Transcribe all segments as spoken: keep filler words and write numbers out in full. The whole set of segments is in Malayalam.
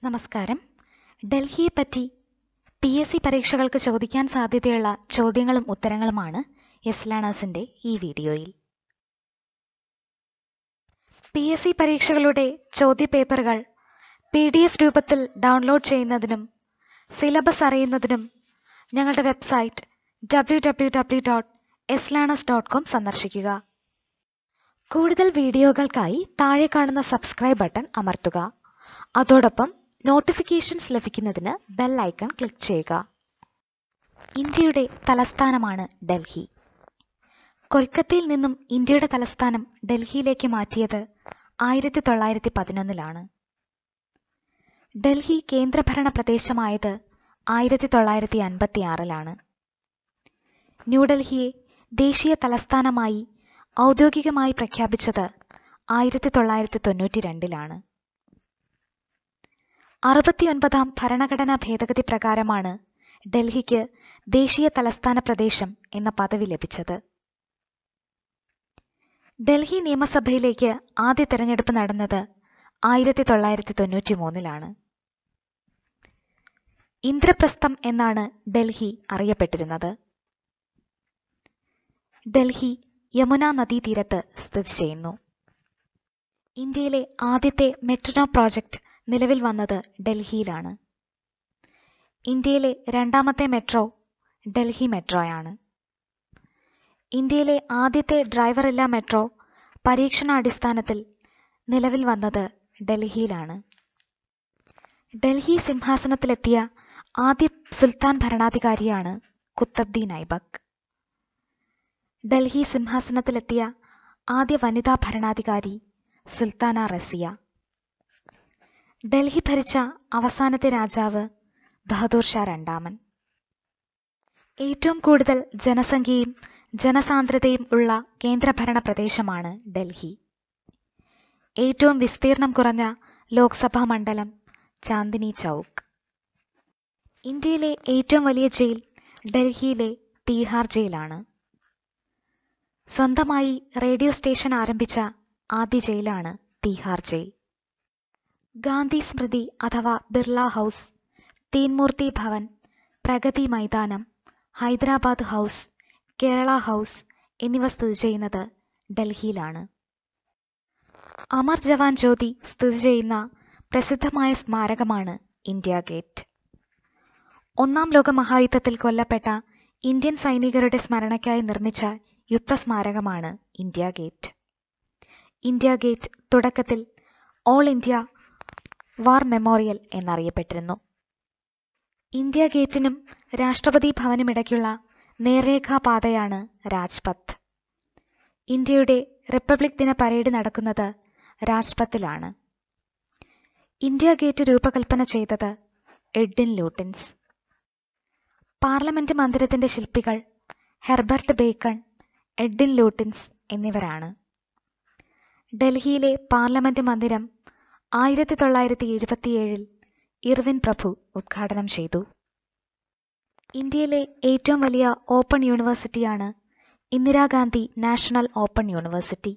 നമസ്കാരം. ഡൽഹിയെപ്പറ്റി പി എസ് സി പരീക്ഷകൾക്ക് ചോദിക്കാൻ സാധ്യതയുള്ള ചോദ്യങ്ങളും ഉത്തരങ്ങളുമാണ് യെസ് ലേണേഴ്സിൻ്റെ ഈ വീഡിയോയിൽ. പി എസ് സി പരീക്ഷകളുടെ ചോദ്യപേപ്പറുകൾ പി ഡി എഫ് രൂപത്തിൽ ഡൗൺലോഡ് ചെയ്യുന്നതിനും സിലബസ് അറിയുന്നതിനും ഞങ്ങളുടെ website W W W dot yes learners dot com സന്ദർശിക്കുക. കൂടുതൽ വീഡിയോകൾക്കായി താഴെ കാണുന്ന സബ്സ്ക്രൈബ് ബട്ടൺ അമർത്തുക. അതോടൊപ്പം നോട്ടിഫിക്കേഷൻസ് ലഭിക്കുന്നതിന് ബെൽ ഐക്കൺ ക്ലിക്ക് ചെയ്യുക. ഇന്ത്യയുടെ തലസ്ഥാനമാണ് ഡൽഹി. കൊൽക്കത്തയിൽ നിന്നും ഇന്ത്യയുടെ തലസ്ഥാനം ഡൽഹിയിലേക്ക് മാറ്റിയത് ആയിരത്തി തൊള്ളായിരത്തി പതിനൊന്നിലാണ്. ഡൽഹി കേന്ദ്രഭരണ പ്രദേശമായത് ആയിരത്തി തൊള്ളായിരത്തി അൻപത്തി ആറിലാണ്. ന്യൂഡൽഹിയെ ദേശീയ തലസ്ഥാനമായി ഔദ്യോഗികമായി പ്രഖ്യാപിച്ചത് ആയിരത്തി തൊള്ളായിരത്തി തൊണ്ണൂറ്റി രണ്ടിലാണ്. അറുപത്തിയൊൻപതാം ഭരണഘടനാ ഭേദഗതി പ്രകാരമാണ് ഡൽഹിക്ക് ദേശീയ തലസ്ഥാന പ്രദേശം എന്ന പദവി ലഭിച്ചത്. ഡൽഹി നിയമസഭയിലേക്ക് ആദ്യ തെരഞ്ഞെടുപ്പ് നടന്നത് ആയിരത്തി തൊള്ളായിരത്തി തൊണ്ണൂറ്റി മൂന്നിലാണ്. ഇന്ദ്രപ്രസ്ഥം എന്നാണ് ഡൽഹി അറിയപ്പെട്ടിരുന്നത്. ഡൽഹി യമുന നദീതീരത്ത് സ്ഥിതി ചെയ്യുന്നു. ഇന്ത്യയിലെ ആദ്യത്തെ മെട്രോ പ്രോജക്റ്റ് നിലവിൽ വന്നത് ഡൽഹിയിലാണ്. ഇന്ത്യയിലെ രണ്ടാമത്തെ മെട്രോ ഡൽഹി മെട്രോയാണ്. ഇന്ത്യയിലെ ആദ്യത്തെ ഡ്രൈവറില്ലാ മെട്രോ പരീക്ഷണാടിസ്ഥാനത്തിൽ നിലവിൽ വന്നത് ഡൽഹിയിലാണ്. ഡൽഹി സിംഹാസനത്തിലെത്തിയ ആദ്യ സുൽത്താൻ ഭരണാധികാരിയാണ് കുത്തബ്ദീൻ ഐബക്ക്. ഡൽഹി സിംഹാസനത്തിലെത്തിയ ആദ്യ വനിതാ ഭരണാധികാരി സുൽത്താന റസിയ. ഡൽഹി ഭരിച്ച അവസാനത്തെ രാജാവ് ബഹദൂർ ഷാ രണ്ടാമൻ. ഏറ്റവും കൂടുതൽ ജനസംഖ്യയും ജനസാന്ദ്രതയും ഉള്ള കേന്ദ്രഭരണ പ്രദേശമാണ് ഡൽഹി. ഏറ്റവും വിസ്തീർണം കുറഞ്ഞ ലോക്സഭാ മണ്ഡലം ചാന്ദിനി ചൗക്ക്. ഇന്ത്യയിലെ ഏറ്റവും വലിയ ജയിൽ ഡൽഹിയിലെ തീഹാർ ജയിലാണ്. സ്വന്തമായി റേഡിയോ സ്റ്റേഷൻ ആരംഭിച്ച ആദ്യ ജയിലാണ് തീഹാർ ജയിൽ. ഗാന്ധി സ്മൃതി അഥവാ ബിർള ഹൗസ്, തീൻമൂർത്തി ഭവൻ, പ്രഗതി മൈതാനം, ഹൈദരാബാദ് ഹൗസ്, കേരള ഹൗസ് എന്നിവ സ്ഥിതി ചെയ്യുന്നത് ഡൽഹിയിലാണ്. അമർ ജവാൻ ജ്യോതി സ്ഥിതി ചെയ്യുന്ന പ്രസിദ്ധമായ സ്മാരകമാണ് ഇന്ത്യ ഗേറ്റ്. ഒന്നാം ലോക മഹായുദ്ധത്തിൽ കൊല്ലപ്പെട്ട ഇന്ത്യൻ സൈനികരുടെ സ്മരണയ്ക്കായി നിർമ്മിച്ച യുദ്ധസ്മാരകമാണ് ഇന്ത്യ ഗേറ്റ്. ഇന്ത്യ ഗേറ്റ് തുടക്കത്തിൽ ഓൾ ഇന്ത്യ വാർ മെമ്മോറിയൽ എന്നറിയപ്പെട്ടിരുന്നു. ഇന്ത്യ ഗേറ്റിനും രാഷ്ട്രപതി ഭവനുമിടയ്ക്കുള്ള നേർരേഖാപാതയാണ് രാജ്പഥ്. ഇന്ത്യയുടെ റിപ്പബ്ലിക് ദിന പരേഡ് നടക്കുന്നത് രാജ്പഥിലാണ്. ഇന്ത്യ ഗേറ്റ് രൂപകൽപ്പന ചെയ്തത് എഡ്വിൻ ലൂട്ടിൻസ്. പാർലമെന്റ് മന്ദിരത്തിന്റെ ശില്പികൾ ഹെർബർട്ട് ബേക്കൺ, എഡ്വിൻ ലൂട്ടിൻസ് എന്നിവരാണ്. ഡൽഹിയിലെ പാർലമെന്റ് മന്ദിരം ആയിരത്തി തൊള്ളായിരത്തി എഴുപത്തിയേഴിൽ ഇർവിൻ പ്രഭു ഉദ്ഘാടനം ചെയ്തു. ഇന്ത്യയിലെ ഏറ്റവും വലിയ ഓപ്പൺ യൂണിവേഴ്സിറ്റിയാണ് ഇന്ദിരാഗാന്ധി നാഷണൽ ഓപ്പൺ യൂണിവേഴ്സിറ്റി.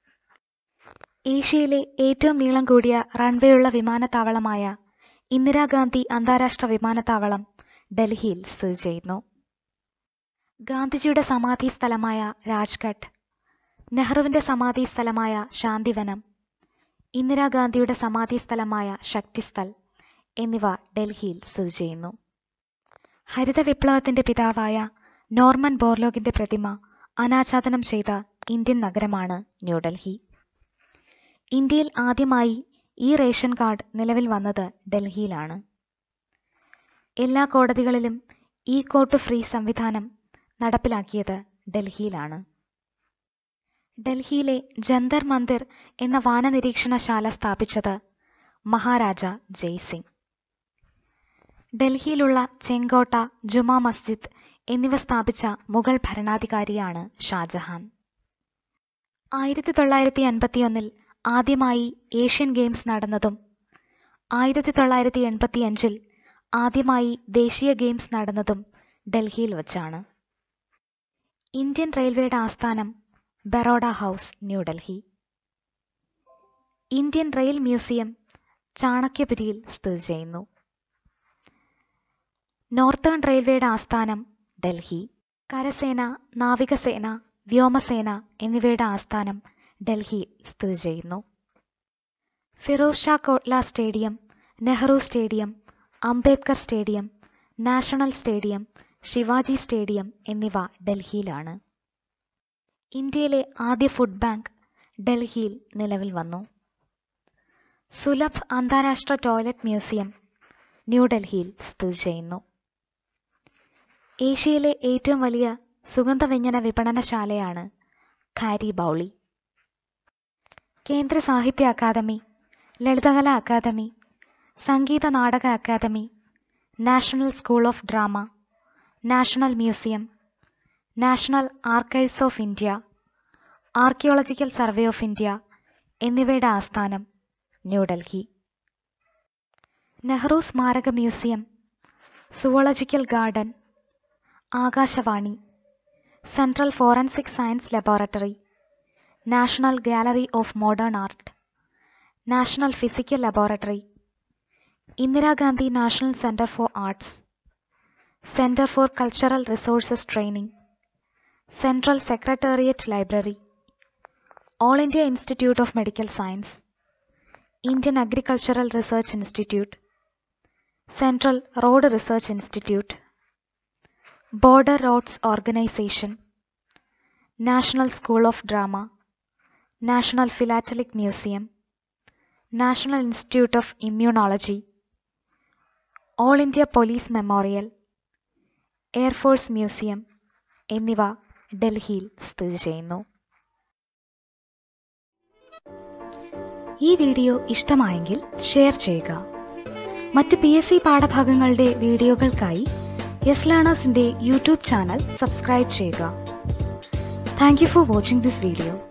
ഏഷ്യയിലെ ഏറ്റവും നീളം കൂടിയ റൺവേയുള്ള വിമാനത്താവളമായ ഇന്ദിരാഗാന്ധി അന്താരാഷ്ട്ര വിമാനത്താവളം ഡൽഹിയിൽ സ്ഥിതി ചെയ്യുന്നു. ഗാന്ധിജിയുടെ സമാധി സ്ഥലമായ രാജ്ഘട്ട്, നെഹ്റുവിന്റെ സമാധി സ്ഥലമായ ശാന്തിവനം, ഇന്ദിരാഗാന്ധിയുടെ സമാധി സ്ഥലമായ ശക്തിസ്ഥൽ എന്നിവ ഡൽഹിയിൽ സ്ഥിതി ചെയ്യുന്നു. ഹരിത വിപ്ലവത്തിന്റെ പിതാവായ നോർമൻ ബോർലോഗിന്റെ പ്രതിമ അനാച്ഛാദനം ചെയ്ത ഇന്ത്യൻ നഗരമാണ് ന്യൂഡൽഹി. ഇന്ത്യയിൽ ആദ്യമായി ഈ റേഷൻ കാർഡ് നിലവിൽ വന്നത് ഡൽഹിയിലാണ്. എല്ലാ കോടതികളിലും ഇ കോർട്ട് ഫ്രീ സംവിധാനം നടപ്പിലാക്കിയത് ഡൽഹിയിലാണ്. ഡൽഹിയിലെ ജന്തർ മന്ദിർ എന്ന വാനനിരീക്ഷണശാല സ്ഥാപിച്ചത് മഹാരാജ ജയ്സിംഗ്. ഡൽഹിയിലുള്ള ചെങ്കോട്ട, ജുമാ മസ്ജിദ് എന്നിവ സ്ഥാപിച്ച മുഗൾ ഭരണാധികാരിയാണ് ഷാജഹാൻ. ആയിരത്തി തൊള്ളായിരത്തി അൻപത്തിയൊന്നിൽ ആദ്യമായി ഏഷ്യൻ ഗെയിംസ് നടന്നതും ആയിരത്തി തൊള്ളായിരത്തി എൺപത്തി അഞ്ചിൽ ആദ്യമായി ദേശീയ ഗെയിംസ് നടന്നതും ഡൽഹിയിൽ വച്ചാണ്. ഇന്ത്യൻ റെയിൽവേയുടെ ആസ്ഥാനം Baroda house, New Delhi. Indian rail museum ചാണക്യപുരിയിൽ സ്ഥിതി ചെയ്യുന്നു. നോർത്തേൺ റെയിൽവേയുടെ ആസ്ഥാനം ഡൽഹി. കരസേന, നാവികസേന, വ്യോമസേന എന്നിവയുടെ ആസ്ഥാനം ഡൽഹിയിൽ സ്ഥിതി ചെയ്യുന്നു. Feroz Shah Kotla stadium, Nehru stadium, Ambedkar stadium, national stadium, Shivaji stadium എന്നിവ ഡൽഹിയിലാണ്. ഇന്ത്യയിലെ ആദ്യ ഫുഡ് ബാങ്ക് ഡൽഹിയിൽ നിലവിൽ വന്നു. സുലഭ് അന്താരാഷ്ട്ര ടോയ്ലറ്റ് മ്യൂസിയം ന്യൂഡൽഹിയിൽ സ്ഥിതി ചെയ്യുന്നു. ഏഷ്യയിലെ ഏറ്റവും വലിയ സുഗന്ധവ്യഞ്ജന വിപണനശാലയാണ് ഖാരി ബൗളി. കേന്ദ്ര സാഹിത്യ academy, Lalithakala academy, Sangeet Natak academy, national school of drama, national museum, national archives of India, archaeological survey of India എന്നിവയുടെ ആസ്ഥാനം ന്യൂഡൽഹി. നെഹ്റു സ്മാരക museum, zoological garden, Akashvani, central forensic science laboratory, national gallery of modern art, national physical laboratory, Indira Gandhi national centre for arts, centre for cultural resources training, central secretariat library, all India institute of medical science, Indian agricultural research institute, central road research institute, border roads organisation, national school of drama, national philatelic museum, national institute of immunology, all India police memorial, air force museum എന്നിവ ഡൽഹിയിൽ സ്ഥിതി ചെയ്യുന്നു. ഈ വീഡിയോ ഇഷ്ടമായെങ്കിൽ ഷെയർ ചെയ്യുക. മറ്റ് പി എസ് സി പാഠഭാഗങ്ങളുടെ വീഡിയോകൾക്കായി യെസ് ലേണേഴ്സിന്റെ യൂട്യൂബ് ചാനൽ സബ്സ്ക്രൈബ് ചെയ്യുക. Thank you for watching this video.